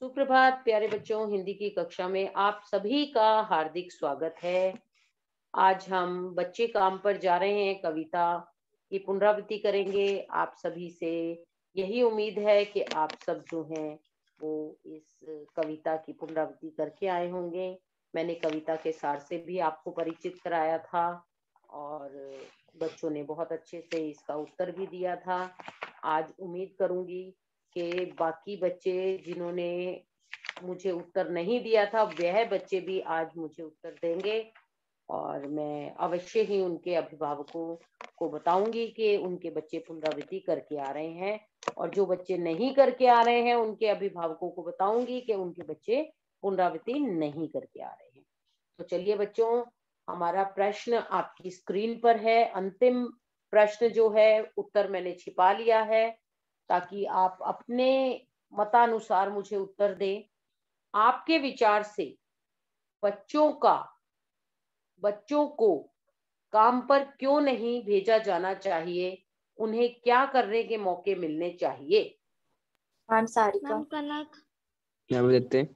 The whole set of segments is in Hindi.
सुप्रभात प्यारे बच्चों, हिंदी की कक्षा में आप सभी का हार्दिक स्वागत है। आज हम बच्चे काम पर जा रहे हैं कविता की पुनरावृत्ति करेंगे। आप सभी से यही उम्मीद है कि आप सब जो हैं वो इस कविता की पुनरावृत्ति करके आए होंगे। मैंने कविता के सार से भी आपको परिचित कराया था और बच्चों ने बहुत अच्छे से इसका उत्तर भी दिया था। आज उम्मीद करूंगी कि बाकी बच्चे जिन्होंने मुझे उत्तर नहीं दिया था वह बच्चे भी आज मुझे उत्तर देंगे और मैं अवश्य ही उनके अभिभावकों को बताऊंगी कि उनके बच्चे पुनरावृत्ति करके आ रहे हैं, और जो बच्चे नहीं करके आ रहे हैं उनके अभिभावकों को बताऊंगी कि उनके बच्चे पुनरावृत्ति नहीं करके आ रहे हैं। तो चलिए बच्चों, हमारा प्रश्न आपकी स्क्रीन पर है। अंतिम प्रश्न जो है उत्तर मैंने छिपा लिया है ताकि आप अपने मतानुसार मुझे उत्तर दें। आपके विचार से बच्चों को काम पर क्यों नहीं भेजा जाना चाहिए? उन्हें क्या करने के मौके मिलने चाहिए? Ma'am Sarika. Ma'am Kanak. Ma'am Aditya.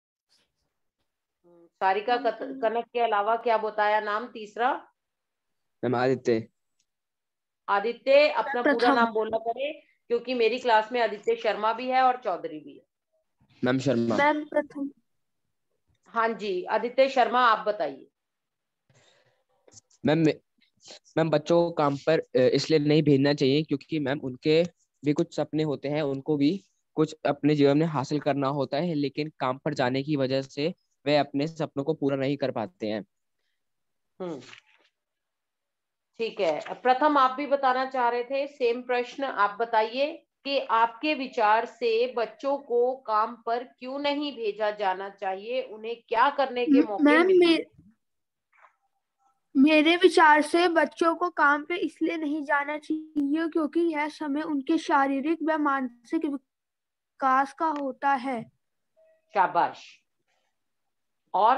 Sarika, Kanak के अलावा क्या बताया नाम तीसरा? मैम आदित्य। आदित्य अपना पूरा नाम बोलना करे क्योंकि मेरी क्लास में आदित्य शर्मा भी है और चौधरी भी है। मैम शर्मा। मैम प्रथम। हाँ जी, आदित्य शर्मा, आप बताइए। मैम बच्चों को काम पर इसलिए नहीं भेजना चाहिए क्योंकि मैम उनके भी कुछ सपने होते हैं, उनको भी कुछ अपने जीवन में हासिल करना होता है, लेकिन काम पर जाने की वजह से वे अपने सपनों को पूरा नहीं कर पाते हैं। ठीक है, प्रथम आप भी बताना चाह रहे थे सेम प्रश्न। आप बताइए कि आपके विचार से बच्चों को काम पर क्यों नहीं भेजा जाना चाहिए, उन्हें क्या करने के मौके मिलने? मेरे विचार से बच्चों को काम पे इसलिए नहीं जाना चाहिए क्योंकि यह समय उनके शारीरिक व मानसिक विकास का होता है। शाबाश। और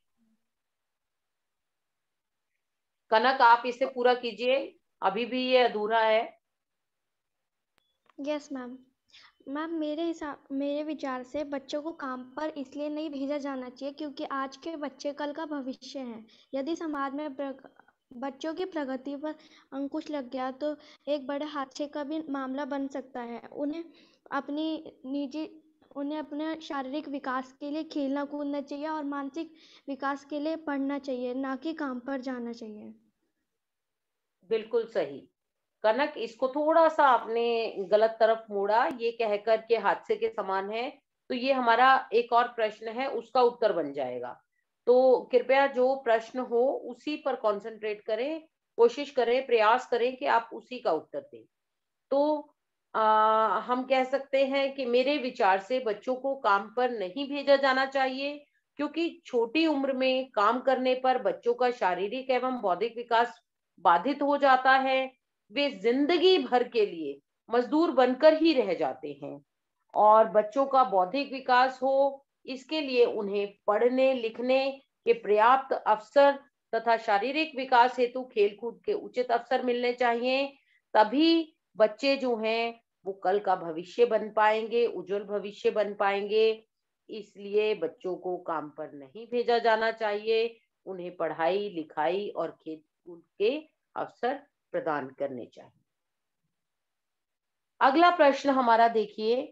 कनक, आप इसे पूरा कीजिए, अभी भी ये अधूरा है। Yes ma'am. मैम मेरे विचार से बच्चों को काम पर इसलिए नहीं भेजा जाना चाहिए क्योंकि आज के बच्चे कल का भविष्य हैं। यदि समाज में बच्चों की प्रगति पर अंकुश लग गया तो एक बड़े हादसे का भी मामला बन सकता है। उन्हें अपने शारीरिक विकास के लिए खेलना कूदना चाहिए और मानसिक विकास के लिए पढ़ना चाहिए, ना कि काम पर जाना चाहिए। बिल्कुल सही। कनक, इसको थोड़ा सा आपने गलत तरफ मोड़ा, ये कहकर के हादसे के समान है, तो ये हमारा एक और प्रश्न है, उसका उत्तर बन जाएगा। तो कृपया जो प्रश्न हो उसी पर कंसंट्रेट करें, कोशिश करें, प्रयास करें कि आप उसी का उत्तर दें। तो हम कह सकते हैं कि मेरे विचार से बच्चों को काम पर नहीं भेजा जाना चाहिए क्योंकि छोटी उम्र में काम करने पर बच्चों का शारीरिक एवं बौद्धिक विकास बाधित हो जाता है। वे जिंदगी भर के लिए मजदूर बनकर ही रह जाते हैं और बच्चों का बौद्धिक विकास हो इसके लिए उन्हें पढ़ने लिखने के पर्याप्त अवसर तथा शारीरिक विकास हेतु खेलकूद के उचित अवसर मिलने चाहिए। तभी बच्चे जो हैं वो कल का भविष्य बन पाएंगे, उज्जवल भविष्य बन पाएंगे। इसलिए बच्चों को काम पर नहीं भेजा जाना चाहिए, उन्हें पढ़ाई लिखाई और खेल कूद के अवसर प्रदान करने चाहिए। अगला प्रश्न हमारा देखिए,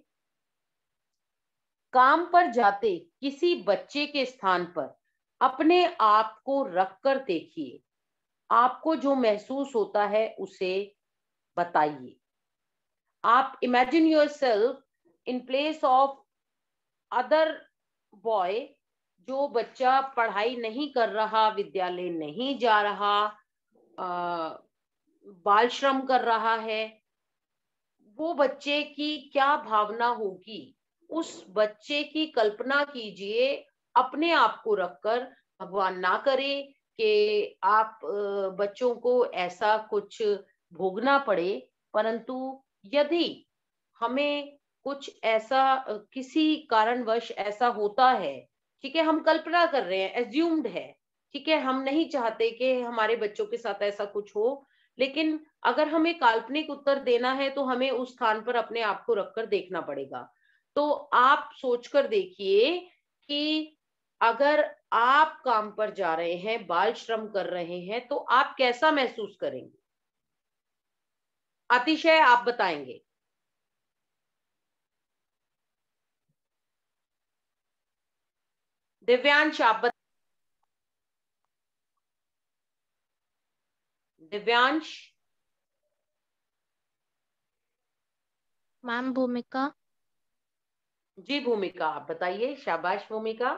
काम पर जाते किसी बच्चे के स्थान पर अपने आप को रखकर देखिए, आपको जो महसूस होता है उसे बताइए। आप imagine yourself in place of other boy, जो बच्चा पढ़ाई नहीं कर रहा, विद्यालय नहीं जा रहा, बाल श्रम कर रहा है, वो बच्चे की क्या भावना होगी। उस बच्चे की कल्पना कीजिए अपने आप को रखकर। भगवान ना करे कि आप बच्चों को ऐसा कुछ भोगना पड़े, परंतु यदि हमें कुछ ऐसा किसी कारणवश ऐसा होता है, ठीक है, हम कल्पना कर रहे हैं, एज्यूम्ड है, ठीक है, हम नहीं चाहते कि हमारे बच्चों के साथ ऐसा कुछ हो, लेकिन अगर हमें काल्पनिक उत्तर देना है तो हमें उस स्थान पर अपने आप को रखकर देखना पड़ेगा। तो आप सोचकर देखिए कि अगर आप काम पर जा रहे हैं, बाल श्रम कर रहे हैं, तो आप कैसा महसूस करेंगे? अतिशय आप बताएंगे। दिव्यांश आप दिव्यांश। मैम भूमिका। जी भूमिका, आप बताइए। शाबाश भूमिका।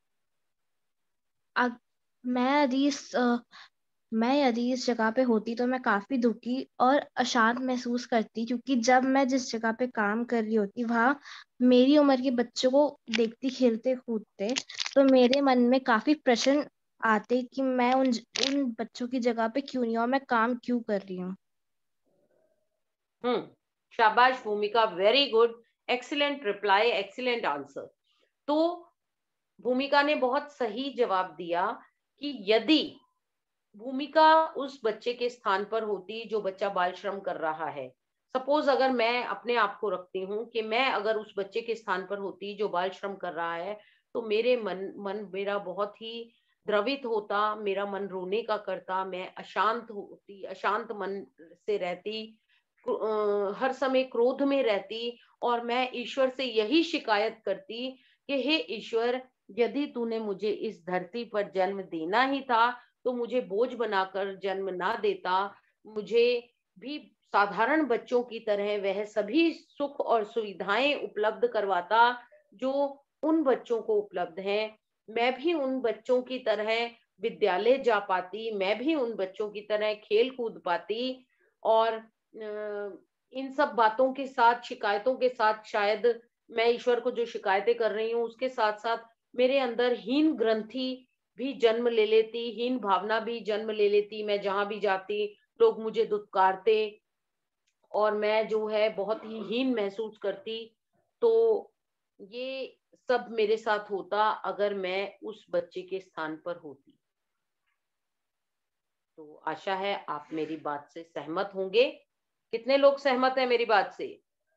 मैं यदि इस जगह पे होती तो मैं काफी दुखी और अशांत महसूस करती, क्योंकि जब मैं जिस जगह पे काम कर रही होती वहाँ मेरी उम्र के बच्चों को देखती खेलते कूदते, तो मेरे मन में काफी प्रश्न आते कि मैं उन बच्चों की जगह पे क्यों नहीं हूँ और मैं काम क्यों कर रही हूँ। शाबाश Bhumika, very good, excellent reply, excellent answer. तो भूमिका ने बहुत सही जवाब दिया कि यदि भूमिका उस बच्चे के स्थान पर होती जो बच्चा बाल श्रम कर रहा है, सपोज अगर मैं अपने आप को रखती हूँ कि मैं अगर उस बच्चे के स्थान पर होती जो बाल श्रम कर रहा है, तो मेरे मन मेरा बहुत ही द्रवित होता, मेरा मन रोने का करता, मैं अशांत होती, अशांत मन से रहती, हर समय क्रोध में रहती, और मैं ईश्वर से यही शिकायत करती कि हे ईश्वर, यदि तूने मुझे इस धरती पर जन्म देना ही था तो मुझे बोझ बनाकर जन्म ना देता, मुझे भी साधारण बच्चों की तरह वह सभी सुख और सुविधाएं उपलब्ध करवाता जो उन बच्चों को उपलब्ध हैं। मैं भी उन बच्चों की तरह विद्यालय जा पाती, मैं भी उन बच्चों की तरह खेल कूद पाती, और इन सब बातों के साथ, शिकायतों के साथ, शायद मैं ईश्वर को जो शिकायतें कर रही हूँ उसके साथ साथ मेरे अंदर हीन ग्रंथि भी जन्म ले लेती, हीन भावना भी जन्म ले लेती। मैं जहां भी जाती लोग मुझे दुत्कारते और मैं जो है बहुत ही हीन महसूस करती। तो ये सब मेरे साथ होता अगर मैं उस बच्चे के स्थान पर होती। तो आशा है आप मेरी बात से सहमत होंगे। कितने लोग सहमत हैं मेरी बात से?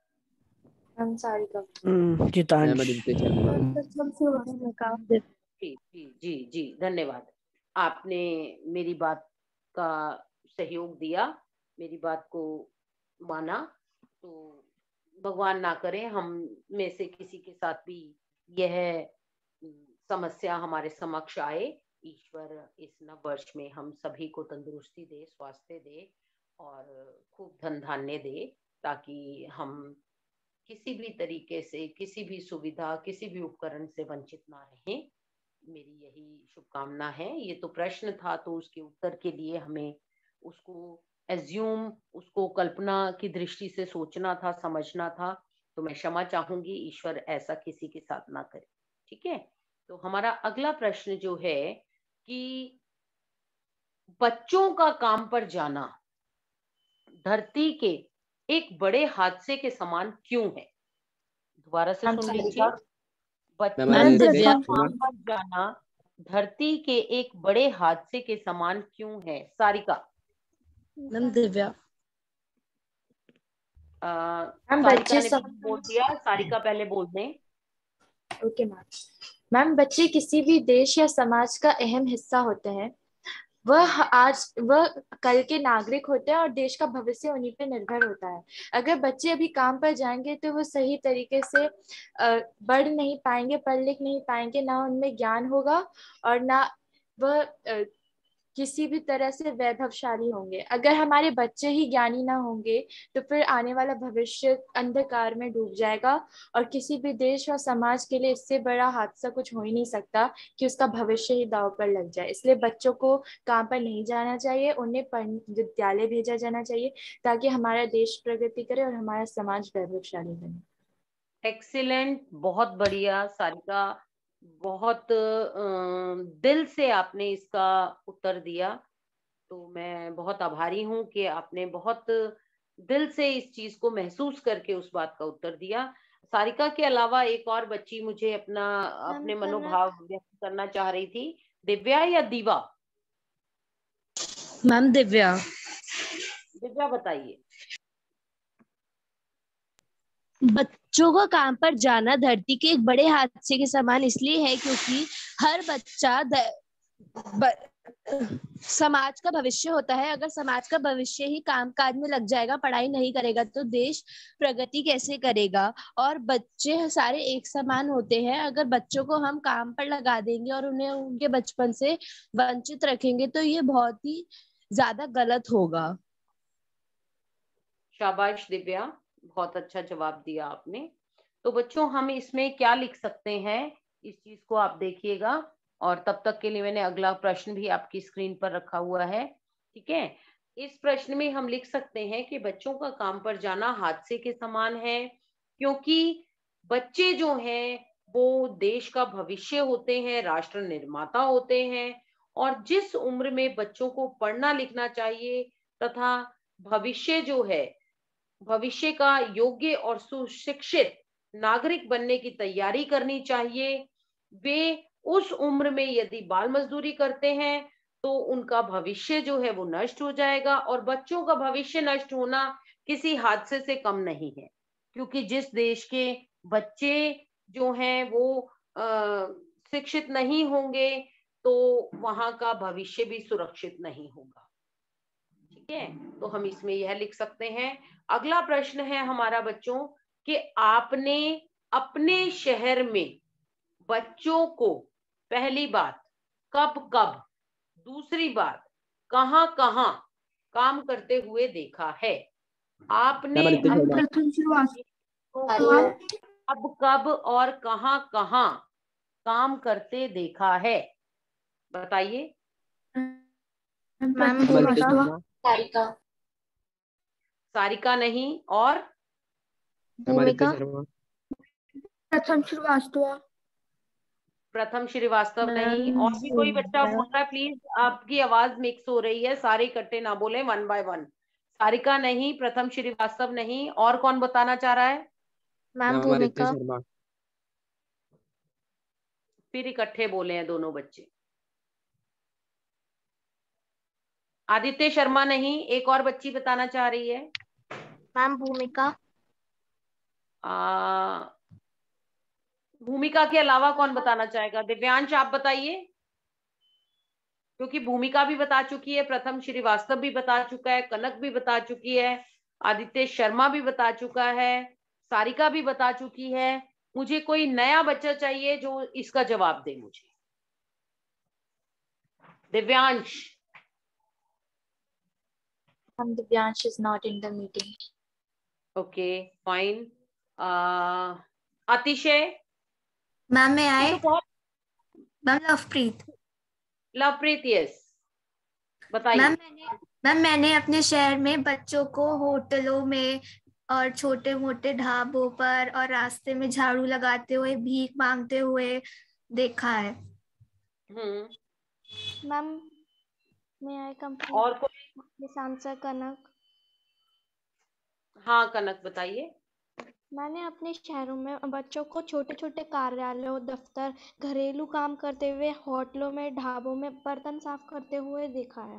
जी जी जी जी, धन्यवाद। आपने मेरी बात का सहयोग दिया, मेरी बात को माना। तो भगवान ना करे हम में से किसी के साथ भी यह समस्या हमारे समक्ष आए। ईश्वर इस नव वर्ष में हम सभी को तंदुरुस्ती दे, स्वास्थ्य दे और खूब धन धान्य दे, ताकि हम किसी भी तरीके से, किसी भी सुविधा, किसी भी उपकरण से वंचित ना रहें। मेरी यही शुभकामना है। ये तो प्रश्न था, तो उसके उत्तर के लिए हमें उसको एज्यूम, उसको कल्पना की दृष्टि से सोचना था, समझना था। तो मैं क्षमा चाहूंगी, ईश्वर ऐसा किसी के साथ ना करे। ठीक है। तो हमारा अगला प्रश्न जो है कि बच्चों का काम पर जाना धरती के एक बड़े हादसे के समान क्यों है? दोबारा से सुन लीजिए। बच्चों का काम पर जाना धरती के एक बड़े हादसे के समान क्यों है? सारिका। दिव्या। सारिका ने बोल दिया, सारिका पहले बोल दें। ओके मैम, बच्चे किसी भी देश या समाज का अहम हिस्सा होते हैं। वह कल के नागरिक होते हैं और देश का भविष्य उन्हीं पे निर्भर होता है। अगर बच्चे अभी काम पर जाएंगे तो वो सही तरीके से बढ़ नहीं पाएंगे, पढ़ लिख नहीं पाएंगे, ना उनमें ज्ञान होगा और ना वह किसी भी तरह से वैभवशाली होंगे। अगर हमारे बच्चे ही ज्ञानी ना होंगे तो फिर आने वाला भविष्य अंधकार में डूब जाएगा और किसी भी देश और समाज के लिए इससे बड़ा हादसा कुछ हो ही नहीं सकता कि उसका भविष्य ही दांव पर लग जाए। इसलिए बच्चों को काम पर नहीं जाना चाहिए, उन्हें विद्यालय भेजा जाना चाहिए ताकि हमारा देश प्रगति करे और हमारा समाज वैभवशाली बने। एक्सीलेंट, बहुत बढ़िया सारिका, बहुत दिल से आपने इसका उत्तर दिया। तो मैं बहुत आभारी हूँ कि आपने बहुत दिल से इस चीज को महसूस करके उस बात का उत्तर दिया। सारिका के अलावा एक और बच्ची मुझे अपने मनोभाव व्यक्त करना चाह रही थी। दिव्या या दीवा? मैम दिव्या। दिव्या बताइए। बच्चों को काम पर जाना धरती के एक बड़े हादसे के समान इसलिए है क्योंकि हर बच्चा समाज का भविष्य होता है। अगर समाज का भविष्य ही काम काज में लग जाएगा, पढ़ाई नहीं करेगा, तो देश प्रगति कैसे करेगा। और बच्चे सारे एक समान होते हैं। अगर बच्चों को हम काम पर लगा देंगे और उन्हें उनके बचपन से वंचित रखेंगे तो ये बहुत ही ज्यादा गलत होगा। शाबाश दिव्या, बहुत अच्छा जवाब दिया आपने। तो बच्चों हम इसमें क्या लिख सकते हैं, इस चीज को आप देखिएगा। और तब तक के लिए मैंने अगला प्रश्न भी आपकी स्क्रीन पर रखा हुआ है, ठीक है। इस प्रश्न में हम लिख सकते हैं कि बच्चों का काम पर जाना हादसे के समान है, क्योंकि बच्चे जो हैं वो देश का भविष्य होते हैं, राष्ट्र निर्माता होते हैं। और जिस उम्र में बच्चों को पढ़ना लिखना चाहिए तथा भविष्य जो है, भविष्य का योग्य और सुशिक्षित नागरिक बनने की तैयारी करनी चाहिए, वे उस उम्र में यदि बाल मजदूरी करते हैं तो उनका भविष्य जो है वो नष्ट हो जाएगा। और बच्चों का भविष्य नष्ट होना किसी हादसे से कम नहीं है, क्योंकि जिस देश के बच्चे जो हैं वो शिक्षित नहीं होंगे तो वहां का भविष्य भी सुरक्षित नहीं होगा, ठीक है। तो हम इसमें यह लिख सकते हैं। अगला प्रश्न है हमारा बच्चों कि आपने अपने शहर में बच्चों को पहली बात कब कब, दूसरी बात कहां कहां काम करते हुए देखा है। आपने प्रथम श्रीवास्तव कब कब और कहां कहां काम करते देखा है, बताइए। मैम सारिका। सारिका नहीं, और भूमिका। प्रथम श्रीवास्तव प्रथम श्रीवास्तव नहीं, और भी कोई बच्चा बोल रहा है? प्लीज, आपकी आवाज मिक्स हो रही है, सारे इकट्ठे ना बोले, वन बाय वन। सारिका नहीं, प्रथम श्रीवास्तव नहीं, और कौन बताना चाह रहा है? मैम भूमिका। फिर इकट्ठे बोले हैं दोनों बच्चे। आदित्य शर्मा नहीं, एक और बच्ची बताना चाह रही है। मैम भूमिका। भूमिका के अलावा कौन बताना चाहेगा? दिव्यांश आप बताइए, क्योंकि भूमिका भी बता चुकी है, प्रथम श्रीवास्तव भी बता चुका है, कनक भी बता चुकी है, आदित्य शर्मा भी बता चुका है, सारिका भी बता चुकी है। मुझे कोई नया बच्चा चाहिए जो इसका जवाब दे मुझे। Divyansh. Divyansh is not in the meeting. Okay fine. Atishay. Ma'am मैं आए? तो बहुत मैम लवप्रीत। लवप्रीत, यस, बताइए। मैम मैंने अपने शहर में बच्चों को होटलों में और छोटे मोटे ढाबों पर और रास्ते में झाड़ू लगाते हुए, भीख मांगते हुए देखा है। मैम मैं आई कंप्लीट? और कोई? आंसर कनक। हाँ कनक बताइए। मैंने अपने शहरों में बच्चों को छोटे छोटे कार्यालयों, दफ्तर, घरेलू काम करते हुए, होटलों में, ढाबों में बर्तन साफ करते हुए देखा है।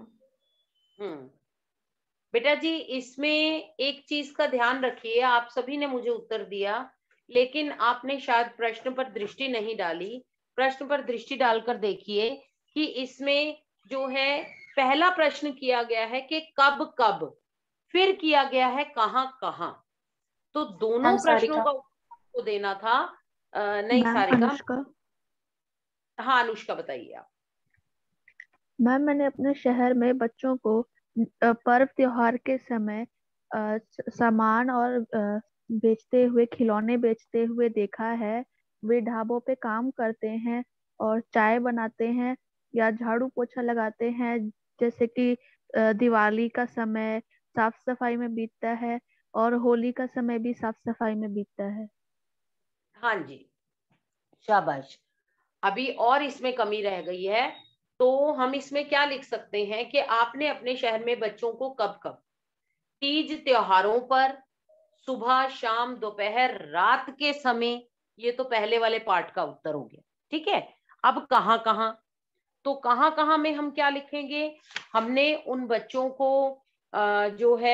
बेटा जी, इसमें एक चीज का ध्यान रखिए, आप सभी ने मुझे उत्तर दिया, लेकिन आपने शायद प्रश्न पर दृष्टि नहीं डाली। प्रश्न पर दृष्टि डालकर देखिए कि इसमें जो है पहला प्रश्न किया गया है कि कब कब, फिर किया गया है कहां कहां। तो दोनों प्रश्नों का उत्तर को देना था। नहीं सारिका। हाँ अनुष्का बताइए आप। मैम मैंने अपने शहर में बच्चों को पर्व त्योहार के समय सामान और बेचते हुए, खिलौने बेचते हुए देखा है। वे ढाबों पे काम करते हैं और चाय बनाते हैं या झाड़ू पोछा लगाते हैं, जैसे कि दिवाली का समय साफ सफाई में बीतता है और होली का समय भी साफ सफाई में बीतता है। हाँ जी, शाबाश। अभी और इसमें कमी रह गई है, तो हम इसमें क्या लिख सकते हैं कि आपने अपने शहर में बच्चों को कब कब, तीज त्योहारों पर, सुबह शाम दोपहर रात के समय, ये तो पहले वाले पार्ट का उत्तर हो गया, ठीक है। अब कहां कहां, तो कहां कहां में हम क्या लिखेंगे? हमने उन बच्चों को जो है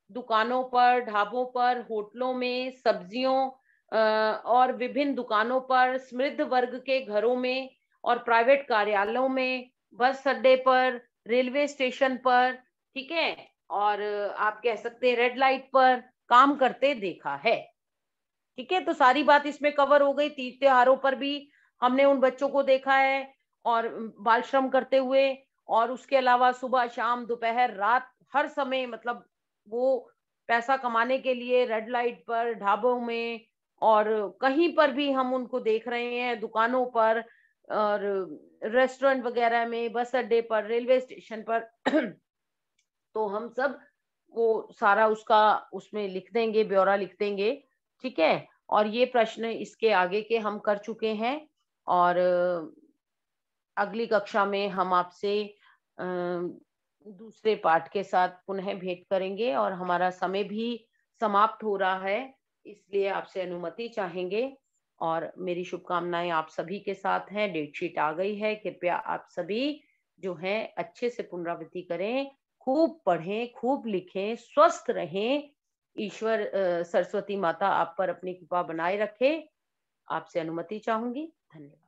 दुकानों पर, ढाबों पर, होटलों में, सब्जियों और विभिन्न दुकानों पर, समृद्ध वर्ग के घरों में और प्राइवेट कार्यालयों में, बस अड्डे पर, रेलवे स्टेशन पर, ठीक है, और आप कह सकते हैं रेड लाइट पर काम करते देखा है। ठीक है, तो सारी बात इसमें कवर हो गई। तीज त्योहारों पर भी हमने उन बच्चों को देखा है और बाल श्रम करते हुए, और उसके अलावा सुबह शाम दोपहर रात हर समय, मतलब वो पैसा कमाने के लिए रेड लाइट पर, ढाबों में और कहीं पर भी हम उनको देख रहे हैं, दुकानों पर और रेस्टोरेंट वगैरह में, बस अड्डे पर, रेलवे स्टेशन पर। तो हम सब वो सारा उसका उसमें लिख देंगे, ब्यौरा लिख देंगे। ठीक है, और ये प्रश्न इसके आगे के हम कर चुके हैं, और अगली कक्षा में हम आपसे दूसरे पाठ के साथ पुनः भेंट करेंगे, और हमारा समय भी समाप्त हो रहा है, इसलिए आपसे अनुमति चाहेंगे। और मेरी शुभकामनाएं आप सभी के साथ हैं। डेटशीट आ गई है, कृपया आप सभी जो हैं अच्छे से पुनरावृत्ति करें, खूब पढ़ें, खूब लिखें, स्वस्थ रहें। ईश्वर सरस्वती माता आप पर अपनी कृपा बनाए रखे। आपसे अनुमति चाहूंगी। धन्यवाद।